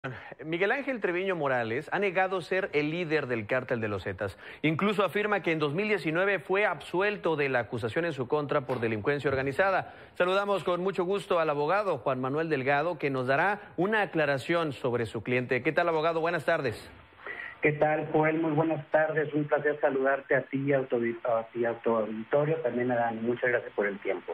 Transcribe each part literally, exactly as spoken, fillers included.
Miguel Ángel Treviño Morales ha negado ser el líder del cártel de los Zetas. Incluso afirma que en dos mil diecinueve fue absuelto de la acusación en su contra por delincuencia organizada. Saludamos con mucho gusto al abogado Juan Manuel Delgado, que nos dará una aclaración sobre su cliente. ¿Qué tal, abogado? Buenas tardes. ¿Qué tal, Joel? Muy buenas tardes. Un placer saludarte a ti y a tu auditorio. También a Dani. Muchas gracias por el tiempo.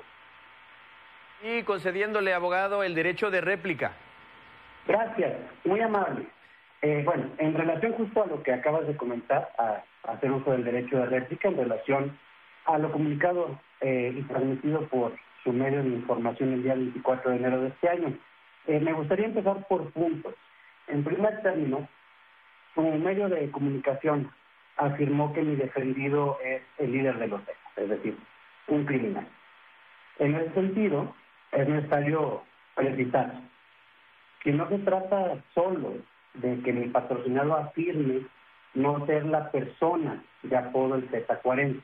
Y concediéndole, abogado, el derecho de réplica. Gracias, muy amable. Eh, bueno, en relación justo a lo que acabas de comentar, a, a hacer uso del derecho de réplica, en relación a lo comunicado eh, y transmitido por su medio de información el día veinticuatro de enero de este año, eh, me gustaría empezar por puntos. En primer término, su medio de comunicación afirmó que mi defendido es el líder de los Zetas, es decir, un criminal. En ese sentido, es necesario precisar que no se trata solo de que mi patrocinado afirme no ser la persona de apodo el Z cuarenta,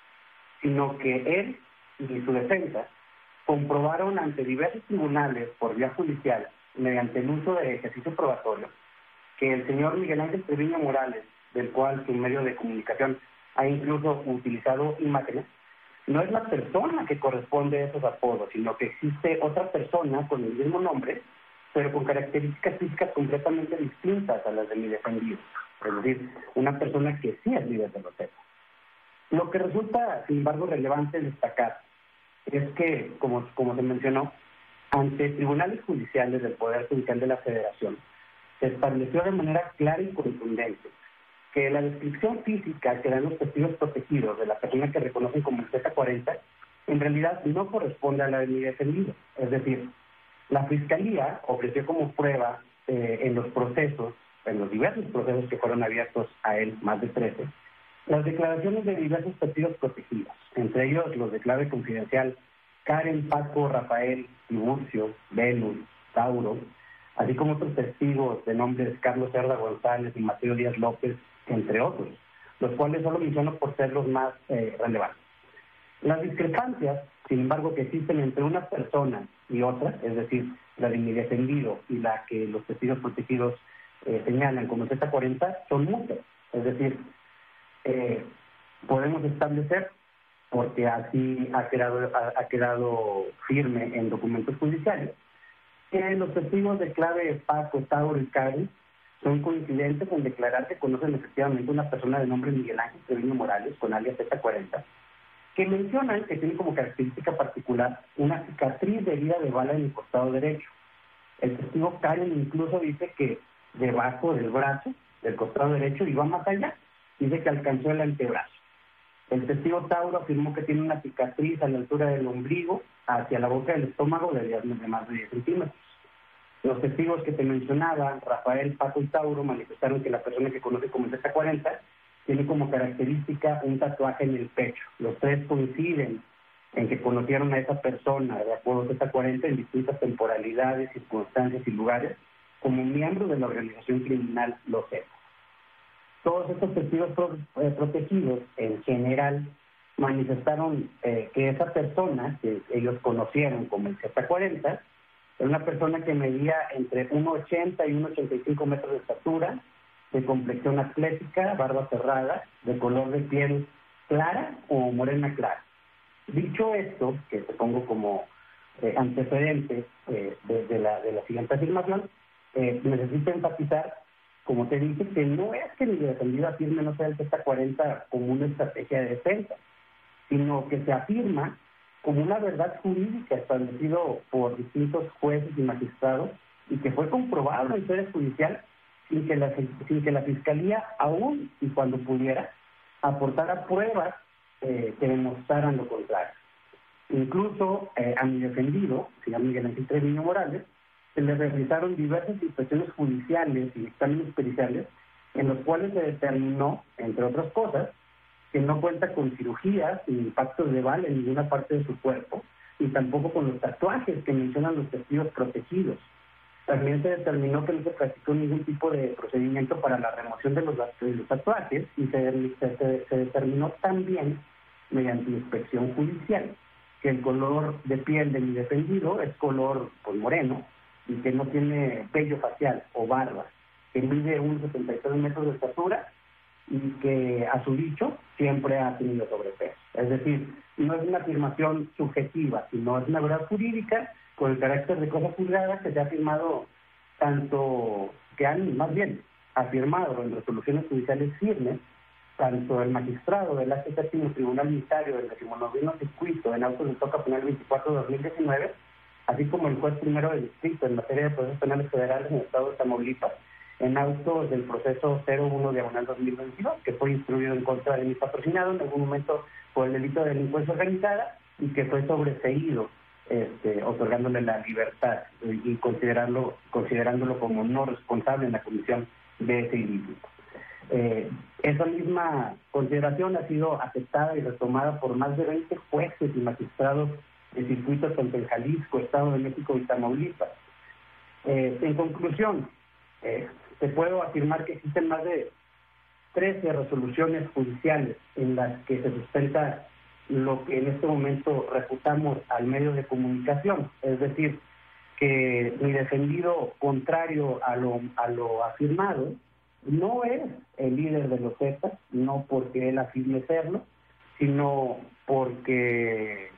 sino que él y su defensa comprobaron ante diversos tribunales por vía judicial, mediante el uso de ejercicio probatorio, que el señor Miguel Ángel Treviño Morales, del cual su medio de comunicación ha incluso utilizado imágenes, no es la persona que corresponde a esos apodos, sino que existe otra persona con el mismo nombre, pero con características físicas completamente distintas a las de mi defendido. Es decir, una persona que sí es líder de los Zetas. Lo que resulta, sin embargo, relevante destacar es que, como, como se mencionó, ante tribunales judiciales del Poder Judicial de la Federación, se estableció de manera clara y contundente que la descripción física que dan los testigos protegidos de la persona que reconocen como el Z cuarenta, en realidad no corresponde a la de mi defendido. Es decir, la Fiscalía ofreció como prueba eh, en los procesos, en los diversos procesos que fueron abiertos a él, más de trece, las declaraciones de diversos testigos protegidos, entre ellos los de clave confidencial Karen, Paco, Rafael, Tiburcio, Venus, Tauro, así como otros testigos de nombres Carlos Cerda González y Mateo Díaz López, entre otros, los cuales solo menciono por ser los más eh, relevantes. Las discrepancias, sin embargo, que existen entre una persona y otra, es decir, la de mi defendido y la que los testigos protegidos eh, señalan como Z cuarenta, son muchas. Es decir, eh, podemos establecer, porque así ha quedado, ha, ha quedado firme en documentos judiciales, que los testigos de clave Paco, Tauro y Karen son coincidentes en declarar que conocen efectivamente una persona de nombre Miguel Ángel Treviño Morales, con alias Z cuarenta, que mencionan que tiene como característica particular una cicatriz de herida de bala en el costado derecho. El testigo Karen incluso dice que debajo del brazo, del costado derecho, y va más allá, dice que alcanzó el antebrazo. El testigo Tauro afirmó que tiene una cicatriz a la altura del ombligo, hacia la boca del estómago, de más de diez centímetros. Los testigos que te mencionaba, Rafael, Paco y Tauro, manifestaron que la persona que conoce como Z cuarenta tiene como característica un tatuaje en el pecho. Los tres coinciden en que conocieron a esa persona de apodo Z cuarenta en distintas temporalidades, circunstancias y lugares como miembro de la organización criminal Los Zetas. Todos estos testigos pro, eh, protegidos, en general, manifestaron eh, que esa persona, que ellos conocieron como el Z cuarenta, era una persona que medía entre uno ochenta y uno ochenta y cinco metros de estatura, de complexión atlética, barba cerrada, de color de piel clara o morena clara. Dicho esto, que te pongo como eh, antecedente eh, de, de, la, de la siguiente afirmación, eh, necesito enfatizar, como te dije, que no es que mi defendido afirme no sea el Z cuarenta como una estrategia de defensa, sino que se afirma como una verdad jurídica establecido por distintos jueces y magistrados y que fue comprobado en sede judicial sin que la, sin que la Fiscalía, aún y cuando pudiera, aportara pruebas eh, que demostraran lo contrario. Incluso eh, a mi defendido, se llama Miguel Ángel Treviño Morales, se le realizaron diversas inspecciones judiciales y exámenes periciales en los cuales se determinó, entre otras cosas, que no cuenta con cirugías ni impactos de bala en ninguna parte de su cuerpo, y tampoco con los tatuajes que mencionan los testigos protegidos. También se determinó que no se practicó ningún tipo de procedimiento para la remoción de los, de los tatuajes, y se, se, se determinó también, mediante inspección judicial, que el color de piel de mi defendido es color pues, moreno, y que no tiene vello facial o barba, que mide unos setenta y tres metros de estatura y que a su dicho siempre ha tenido sobrepeso. Es decir, no es una afirmación subjetiva, sino es una verdad jurídica con el carácter de cosa juzgada que se ha afirmado tanto, que han más bien afirmado en resoluciones judiciales firmes, tanto el magistrado del séptimo Tribunal Unitario del decimonoveno circuito en autos de toca penal veinticuatro de dos mil diecinueve, así como el juez primero del distrito en materia de procesos penales federales en el estado de Tamaulipas, en autos del proceso cero uno diagonal dos mil veintidós, que fue instruido en contra de mi patrocinado en algún momento por el delito de delincuencia organizada y que fue sobreseído, este, otorgándole la libertad y considerarlo, considerándolo como no responsable en la comisión de ese ilícito. Eh, esa misma consideración ha sido aceptada y retomada por más de veinte jueces y magistrados de circuitos tanto en Jalisco, Estado de México y Tamaulipas. Eh, en conclusión, eh, te puedo afirmar que existen más de trece resoluciones judiciales en las que se sustenta lo que en este momento refutamos al medio de comunicación, es decir, que mi defendido, contrario a lo, a lo afirmado, no es el líder de los Zetas, no porque él afirme serlo, sino porque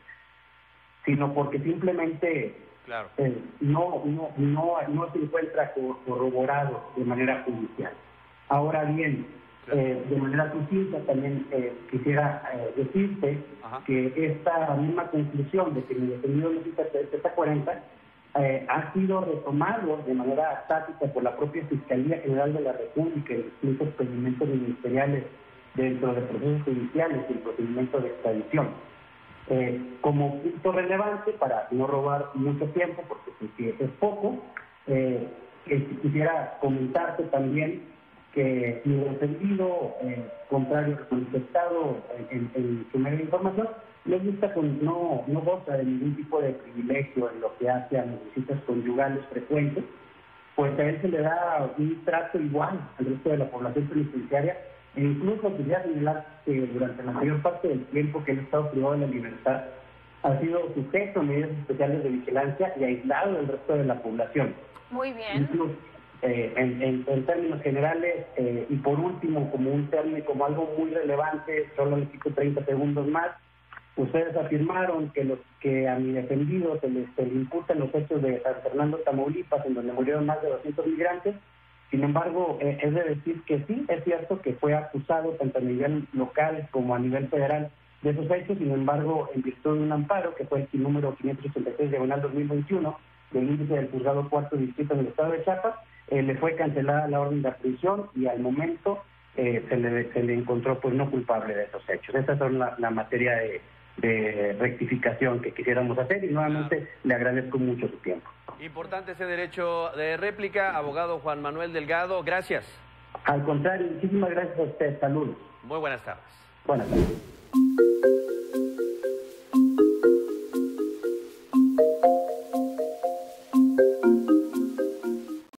sino porque simplemente claro. eh, no, no, no, no se encuentra corroborado de manera judicial. Ahora bien, claro. eh, de manera sucinta también eh, quisiera eh, decirte Ajá. que esta misma conclusión de que mi defendido no cita Z cuarenta Eh, ha sido retomado de manera tácita por la propia Fiscalía General de la República en distintos procedimientos ministeriales dentro de procesos judiciales y el procedimiento de extradición. Eh, como punto relevante, para no robar mucho tiempo, porque si es poco, eh, que quisiera comentarte también que mi defendido, eh, contrario al manifestado en, en, en su medio de información, no, gusta con, no, no goza de ningún tipo de privilegio en lo que hace a las visitas conyugales frecuentes, pues a él se le da un trato igual al resto de la población penitenciaria, e incluso quería señalar que durante la mayor parte del tiempo que él ha estado privado de la libertad, ha sido sujeto a medidas especiales de vigilancia y aislado del resto de la población. Muy bien. Incluso, eh, en, en, en términos generales, eh, y por último, como un término, como algo muy relevante, solo le quito treinta segundos más, ustedes afirmaron que los que a mi defendido se le, se le imputan los hechos de San Fernando, Tamaulipas, en donde murieron más de doscientos migrantes. Sin embargo, eh, es de decir que sí, es cierto que fue acusado tanto a nivel local como a nivel federal de esos hechos. Sin embargo, en virtud de un amparo, que fue el número quinientos ochenta y seis diagonal dos mil veintiuno, del índice del juzgado cuarto distrito en el estado de Chiapas, eh, le fue cancelada la orden de aprehensión y al momento eh, se, le, se le encontró pues no culpable de esos hechos. Esa es la, la materia de... de rectificación que quisiéramos hacer y nuevamente claro. le agradezco mucho su tiempo. Importante ese derecho de réplica, abogado Juan Manuel Delgado, gracias. Al contrario, muchísimas gracias a usted, saludos. Muy buenas tardes. Buenas tardes.